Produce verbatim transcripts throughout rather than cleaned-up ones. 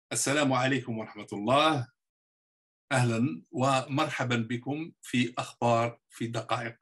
السلام عليكم ورحمة الله. أهلا ومرحبا بكم في أخبار في دقائق.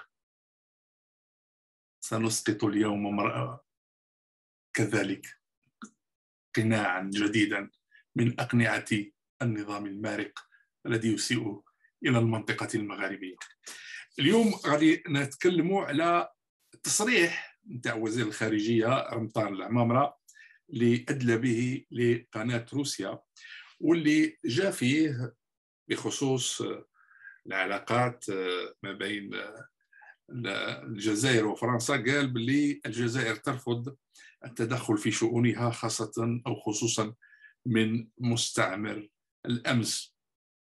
سنسقط اليوم مر... كذلك قناعا جديدا من أقنعة النظام المارق الذي يسيء إلى المنطقة المغاربية. اليوم غادي نتكلم على تصريح نتاع وزير الخارجية رمضان العمامرة اللي أدلى به لقناة روسيا، واللي جاء فيه بخصوص العلاقات ما بين الجزائر وفرنسا. قال باللي الجزائر ترفض التدخل في شؤونها، خاصة أو خصوصا من مستعمر الأمس.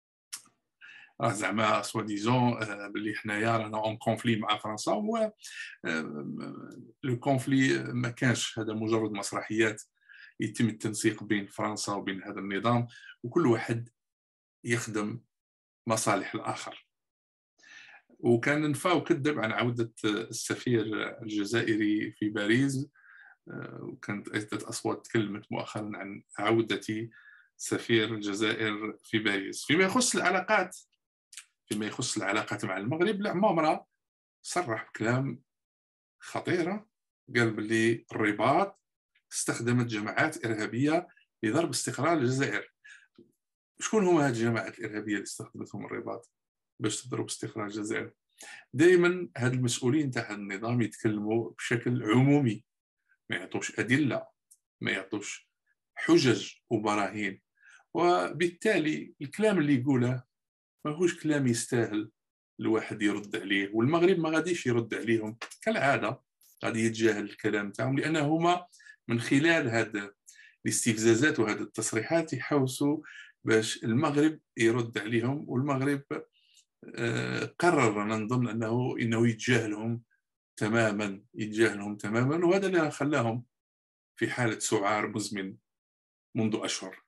زعما سوا ديزون باللي حنايا رانا اون كونفلي مع فرنسا، و لو كونفلي ما كانش هذا مجرد مسرحيات يتم التنسيق بين فرنسا وبين هذا النظام، وكل واحد يخدم مصالح الآخر. وكان نفاو كذب عن عودة السفير الجزائري في باريس، وكانت عدة أصوات تكلمت مؤخرا عن عودة سفير الجزائر في باريس. فيما يخص العلاقات فيما يخص العلاقات مع المغرب، العمامرة صرح بكلام خطيرة. قال باللي الرباط استخدمت جماعات إرهابية لضرب استقرار الجزائر. شكون هما هذه الجماعات الإرهابية اللي استخدمتهم الرباط باش تضرب استقرار الجزائر؟ دائما هاد المسؤولين تاع هذا النظام يتكلموا بشكل عمومي، ما يعطوش أدلة، ما يعطوش حجج وبراهين، وبالتالي الكلام اللي يقوله ماهوش كلام يستاهل الواحد يرد عليه. والمغرب ما غاديش يرد عليهم كالعادة، غادي يتجاهل الكلام تاعهم، لأن هما من خلال هذا الاستفزازات وهذه التصريحات يحاولوا باش المغرب يرد عليهم. والمغرب قرر، أنا نظن أنه إنه يتجاهلهم تماما يتجاهلهم تماما وهذا اللي خلاهم في حالة سعار مزمن منذ أشهر.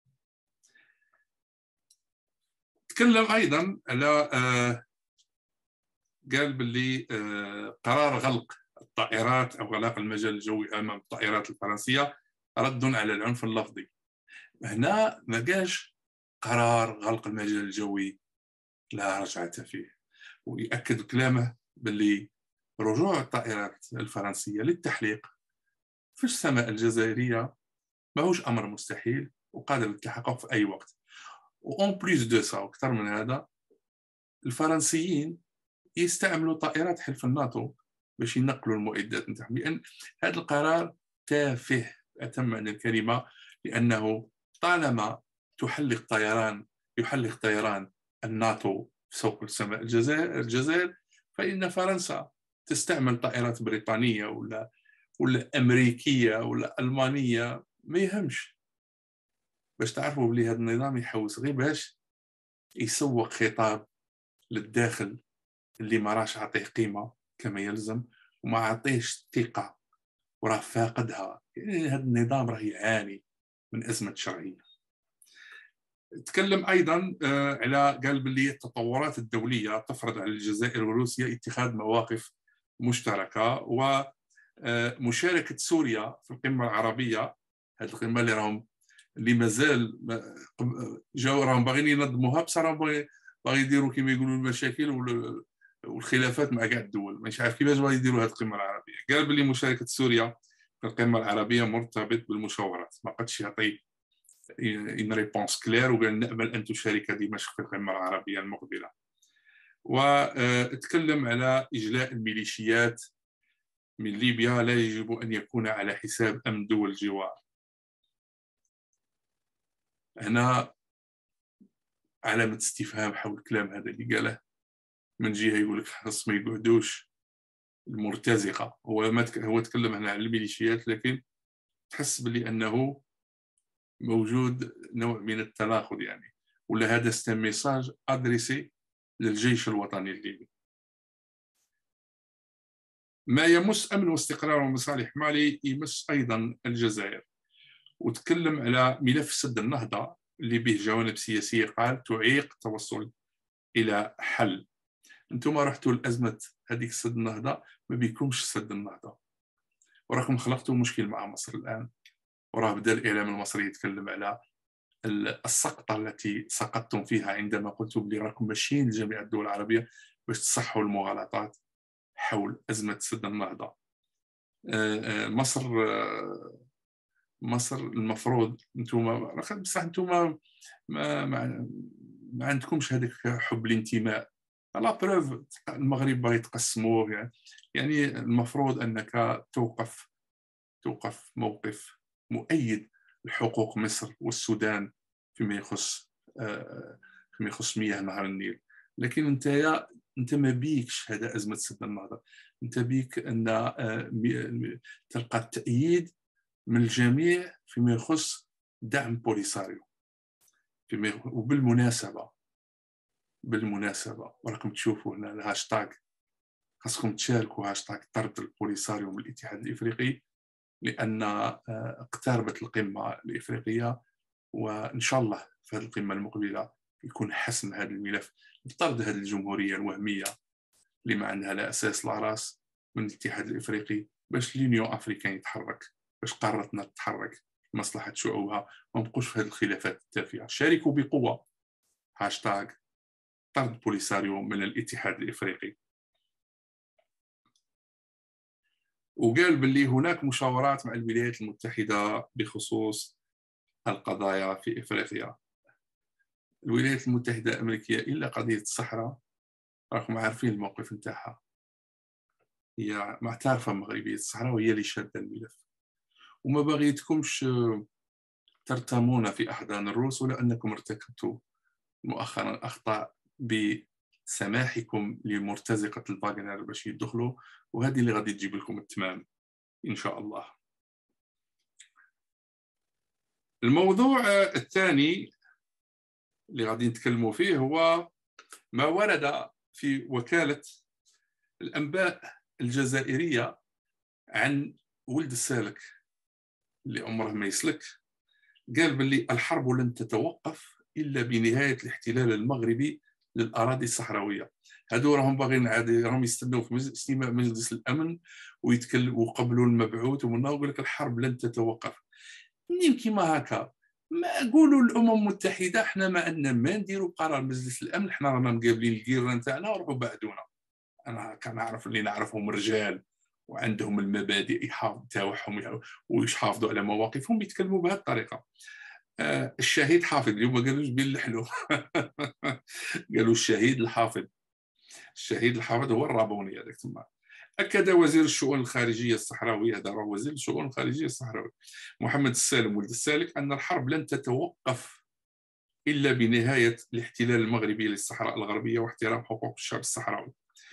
تكلم أيضا على آه قال باللي آه قرار غلق الطائرات أو غلاق المجال الجوي أمام الطائرات الفرنسية رد على العنف اللفظي. هنا ما جاش قرار غلق المجال الجوي لا رجعة فيه، ويأكد كلامه باللي رجوع الطائرات الفرنسية للتحليق في السماء الجزائرية ماهوش أمر مستحيل وقادر للتحقق في أي وقت. وأون بليس دو سا، وأكثر من هذا، الفرنسيين يستعملوا طائرات حلف الناتو باش ينقلوا المعدات نتاعهم، لأن هذا القرار تافه أتم معنى الكلمة، لأنه طالما تحلق طيران يحلق طيران الناتو فوق السماء الجزائر الجزائر فإن فرنسا تستعمل طائرات بريطانية ولا ولا أمريكية ولا ألمانية، ما يهمش. باش تعرفوا بلي هذا النظام يحوس غير باش يسوق خطاب للداخل اللي ما راش عطيه قيمة كما يلزم وما عطيهش ثقة وراه فاقدها. يعني هذا النظام راه يعاني من أزمة شرعية. تكلم أيضا على قال باللي التطورات الدولية تفرض على الجزائر وروسيا اتخاذ مواقف مشتركة، ومشاركة سوريا في القمة العربية. هذه القمة اللي راهم اللي مازال جاو راهم باغيين ينظموها، بصح راهم باغي يديروا كما يقولوا المشاكل والخلافات مع كاع الدول، مانيش عارف كيفاش باغي يديروا هذه القمة العربية. قال باللي مشاركة سوريا في القمة العربية مرتبط بالمشاورات، ما قدش يعطي إن ريبونس كلير، وقال نأمل أن تشارك دمشق في القمة العربية المقبلة. وتكلم على إجلاء الميليشيات من ليبيا لا يجب أن يكون على حساب أمن دول الجوار. هنا علامة استفهام حول الكلام هذا اللي قاله. من جهة يقول لك خاص ما يقعدوش المرتزقة، هو ما تك... هو تكلم هنا عن الميليشيات، لكن تحس بلي أنه موجود نوع من التناقض يعني، ولا هذا سي ميساج ادريسي للجيش الوطني الليبي. ما يمس امن واستقرار ومصالح مالي يمس ايضا الجزائر، وتكلم على ملف سد النهضه اللي به جوانب سياسيه قال تعيق التوصل الى حل. انتم رحتوا لازمه هذيك سد النهضه، ما بيكمش سد النهضه، وراكم خلقتوا مشكل مع مصر الان، وراه بدا الاعلام المصري يتكلم على السقطة التي سقطتم فيها عندما قلتم بلي راكم ماشيين لجميع الدول العربية باش تصحوا المغالطات حول أزمة سد النهضة. مصر مصر المفروض انتم بصح انتم ما, ما, ما عندكمش هذاك حب الانتماء. لا بروف المغرب باغي يتقسموه يعني. يعني المفروض انك توقف توقف موقف مؤيد لحقوق مصر والسودان فيما يخص فيما يخص مياه نهر النيل. لكن انت يا انت ما بيكش هذا ازمه سد النهضه، انت بيك ان تلقى التأييد من الجميع فيما يخص دعم بوليساريو. فيما وبالمناسبه بالمناسبه وراكم تشوفوا هنا الهاشتاغ، خاصكم تشاركوا هاشتاغ طرد البوليساريو من الاتحاد الافريقي، لان اقتربت القمه الافريقيه وان شاء الله في هذه القمه المقبله يكون حسم هذا الملف بطرد هذه الجمهوريه الوهميه اللي ما عندها لا اساس لا راس من الاتحاد الافريقي، باش لينيو افريكان يتحرك، باش قارتنا تتحرك لمصلحه شعوبها، وما نبقوش في هذه الخلافات التافهه. شاركوا بقوه هاشتاغ طرد بوليساريو من الاتحاد الافريقي. وقال باللي هناك مشاورات مع الولايات المتحده بخصوص القضايا في افريقيا. الولايات المتحده الامريكيه الا قضيه الصحراء راكم عارفين الموقف نتاعها، هي معترفه مغربيه الصحراء وهي اللي شاده الملف، وما بغيتكمش ترتمون في احضان الروس، ولانكم ارتكبتوا مؤخرا اخطاء بسماحكم لمرتزقه الفاغنر باش يدخلوا، وهذه اللي غادي تجيب لكم التمام ان شاء الله. الموضوع الثاني اللي غادي نتكلموا فيه هو ما ورد في وكالة الأنباء الجزائرية عن ولد السالك اللي عمره ما يسلك. قال باللي الحرب لن تتوقف إلا بنهاية الاحتلال المغربي للأراضي الصحراوية. هادو راهم باغيين عادي راهم يستناو في استماع مجلس الأمن ويتكلموا وقبلوا المبعوث ومنه يقول لك الحرب لن تتوقف. منين كيما هكا ما قولوا الامم المتحده احنا ما عندنا ما نديروا قرار مجلس الامن، احنا رانا مقابلين الكيره نتاعنا وروحوا بعدونا. انا كنعرف اللي نعرفهم رجال وعندهم المبادئ يحافظوا تاعهم ويحافظوا على مواقفهم، يتكلموا بهذه الطريقه. آه الشهيد حافظ، اليوم ما قالوش بين الحلو قالوا الشهيد الحافظ. الشهيد الحافظ هو الرابوني هذاك تما. أكد وزير الشؤون الخارجية الصحراوي، هذا راه وزير الشؤون الخارجية الصحراوي محمد السالم ولد السالك، أن الحرب لن تتوقف إلا بنهاية الاحتلال المغربي للصحراء الغربية واحترام حقوق الشعب الصحراوي،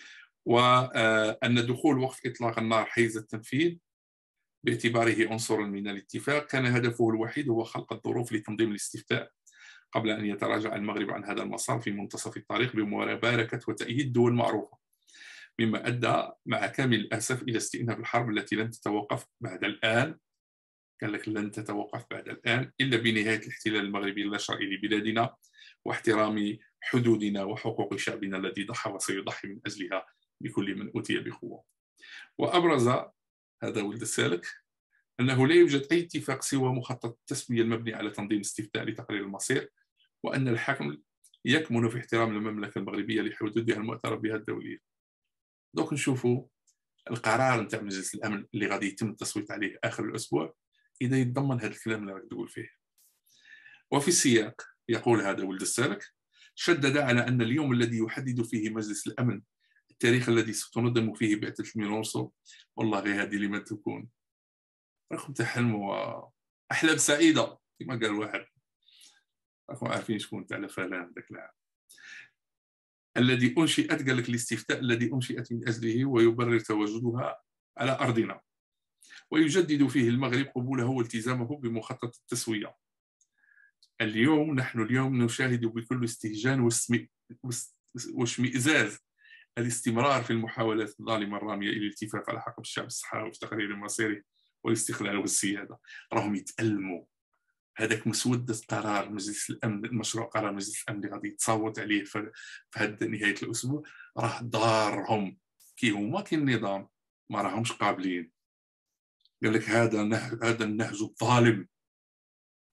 وأن دخول وقف إطلاق النار حيز التنفيذ باعتباره عنصرا من الاتفاق كان هدفه الوحيد هو خلق الظروف لتنظيم الاستفتاء قبل أن يتراجع المغرب عن هذا المسار في منتصف الطريق بمباركة وتأييد دول معروفة، مما أدى مع كامل الأسف إلى استئناف الحرب التي لن تتوقف بعد الآن. قال لك لن تتوقف بعد الآن إلا بنهاية الاحتلال المغربي اللاشرعي لبلادنا واحترام حدودنا وحقوق شعبنا الذي ضحى وسيضحي من أجلها بكل من أوتي بقوة. وأبرز هذا ولد السالك أنه لا يوجد أي اتفاق سوى مخطط التسوية المبني على تنظيم استفتاء لتقرير المصير، وأن الحكم يكمن في احترام المملكة المغربية لحدودها المعترف بها الدولية. دوك نشوفوا القرار نتاع مجلس الامن اللي غادي يتم التصويت عليه اخر الاسبوع اذا يتضمن هذا الكلام اللي راك تقول فيه. وفي السياق يقول هذا ولد السالك شدد على ان اليوم الذي يحدد فيه مجلس الامن التاريخ الذي ستنظم فيه بعثه المينورسو، والله غير هذه لما تكون راكم تحلموا احلام سعيده كما قال واحد، راكم عارفين شكون تاع فلان ذاك العام الذي أنشئت، قال لك الاستفتاء الذي أنشئت من أجله ويبرر تواجدها على أرضنا، ويجدد فيه المغرب قبوله والتزامه بمخطط التسوية. اليوم نحن اليوم نشاهد بكل استهجان واشمئزاز الاستمرار في المحاولات الظالمة الرامية إلى الالتفاف على حق الشعب الصحراوي في تقرير مصيره والاستقلال والسيادة. راهم يتألموا. هذاك مسودة قرار مجلس الامن، مشروع قرار مجلس الامن اللي غادي يتصوت عليه في هذه نهايه الاسبوع راه ضارهم كي هما كي النظام ما راهمش قابلين. قال لك هذا نهج هذا النهج الظالم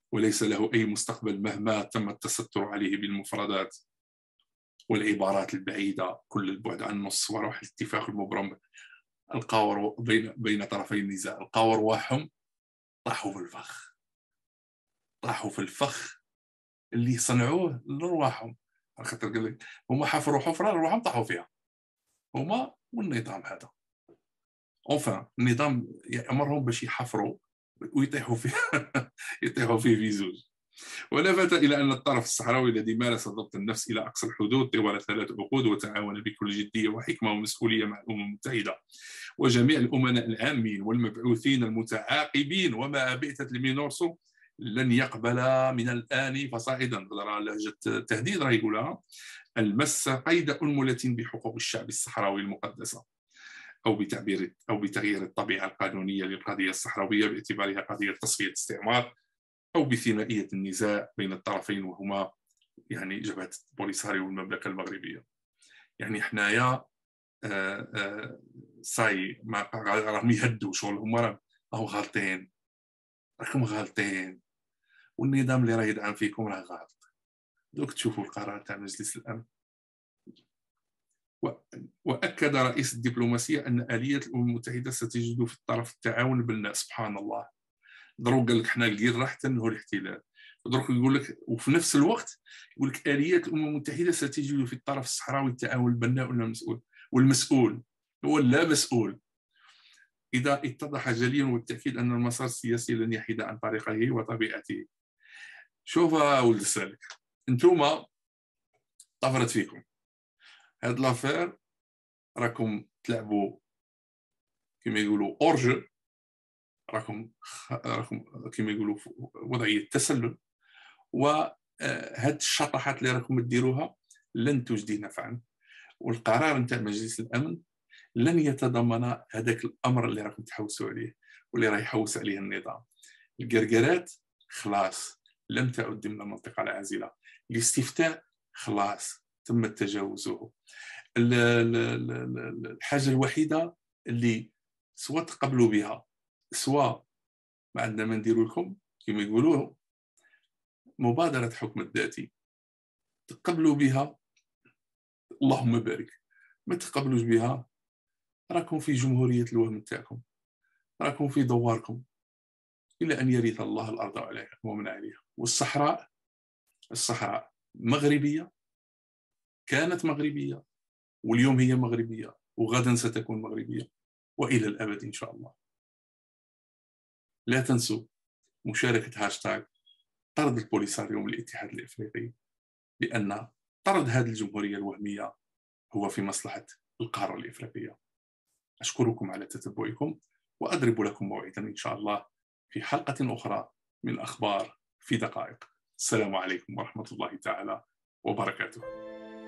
وليس له أي مستقبل مهما تم التستر عليه بالمفردات والعبارات البعيدة كل البعد عن النص وروح الاتفاق المبرم. القاور بين بين طرفي النزاع، القاور واحهم طاحوا في الفخ، طاحوا في الفخ اللي صنعوه لرواحهم، على خاطر قال لك هما حفروا حفره لرواحهم طاحوا فيها، هما والنظام هذا. اونفان النظام يأمرهم باش يحفروا ويطيحوا فيه يطيحوا فيه في زوج. ولفت إلى أن الطرف الصحراوي الذي مارس ضبط النفس إلى أقصى الحدود طوال ثلاث عقود وتعاون بكل جدية وحكمة ومسؤولية مع الأمم المتحدة وجميع الأمناء العامين والمبعوثين المتعاقبين ومع بعثة المينورسو لن يقبل من الآن فصاعدا، راه لهجة التهديد راه يقولها، المس قيد أنملة بحقوق الشعب الصحراوي المقدسة، أو بتعبير أو بتغيير الطبيعة القانونية للقضية الصحراوية باعتبارها قضية تصفية استعمار، أو بثنائية النزاع بين الطرفين وهما يعني جبهة بوليساريو والمملكة المغربية. يعني حنايا آه آه صاي ما راهم يهدوا شغل، هما راهم غالطين، راكم غالطين، والنظام اللي راه يدعم فيكم راه غالط. دوك تشوفوا القرار تاع مجلس الأمن. وأكد رئيس الدبلوماسية أن آلية الأمم المتحدة ستجد في الطرف التعاون بالناس. سبحان الله، دروك قال لك حنا القير حتى انه الاحتلال، دروك يقول لك وفي نفس الوقت يقول لك آليات الأمم المتحدة ستجد في الطرف الصحراوي التعاون البناء والمسؤول، والمسؤول هو لا مسؤول. إذا اتضح جليا والتأكيد أن المسار السياسي لن يحيد عن طريقه وطبيعته. شوف ولد السالك، انتوما طفرت فيكم هاد لافير، راكم تلعبوا كما يقولوا اورج، راكم راكم كما يقولوا وضعيه تسلل، وهاد الشطحات اللي راكم ديروها لن تجدي نفعا، والقرار نتاع مجلس الامن لن يتضمن هذاك الامر اللي راكم تحوسوا عليه واللي راه يحوس عليه النظام. القرقرات خلاص لم تعد ضمن المنطقه العازله، الاستفتاء خلاص تم تجاوزه. الحاجه الوحيده اللي سواء تقبلوا بها سواء ما عندنا ما نديروا لكم كما يقولوا مبادره حكم الذاتي، تقبلوا بها اللهم بارك، ما تقبلوش بها راكم في جمهوريه الوهم تاعكم، راكم في دواركم الى ان يرث الله الارض عليها ومن عليها. والصحراء الصحراء مغربيه، كانت مغربيه واليوم هي مغربيه وغدا ستكون مغربيه والى الابد ان شاء الله. لا تنسوا مشاركه هاشتاغ طرد البوليساريو من الاتحاد الافريقي، لان طرد هذه الجمهوريه الوهميه هو في مصلحه القاره الافريقيه. اشكركم على تتبعكم، واضرب لكم موعدا ان شاء الله في حلقه اخرى من اخبار في دقائق. السلام عليكم ورحمه الله تعالى وبركاته.